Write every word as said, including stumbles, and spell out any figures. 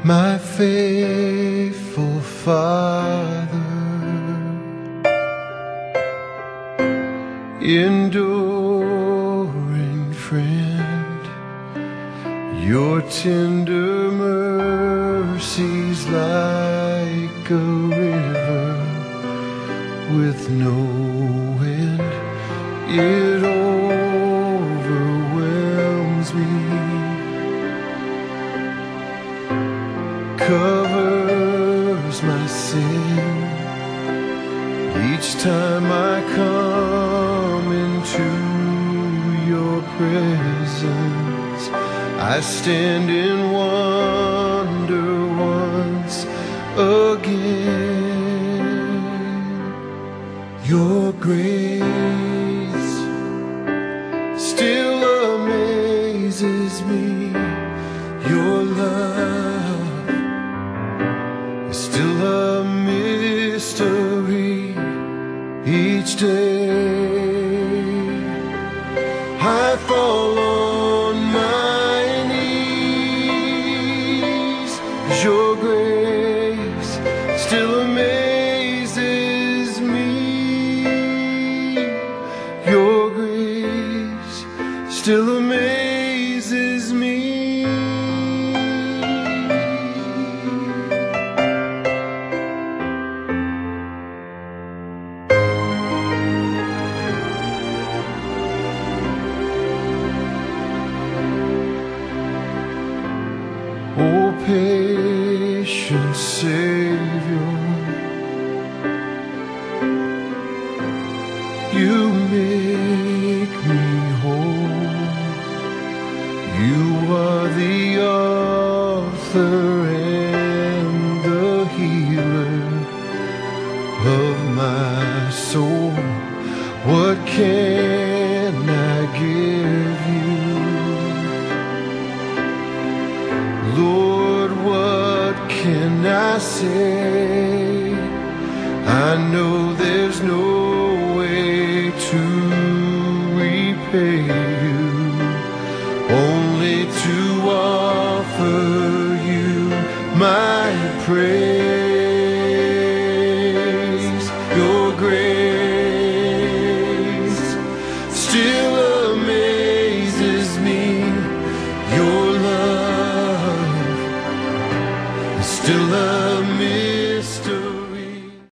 my faithful Father, enduring friend, your tender mercies like a river with no end, it overwhelms me, covers my sin each time I come into your presence. I stand in wonder once again. Your grace still amazes me. Your love is still a mystery each day. I fall on my knees. Your grace still amazes me. Your grace still amazes me. Oh, patient Savior, you make me whole. You are the author and the healer of my soul. What can I give you? Lord, what can I say? I know there's no way to repay you, only to offer you my praise. Your grace still amazes me. Your love still a mystery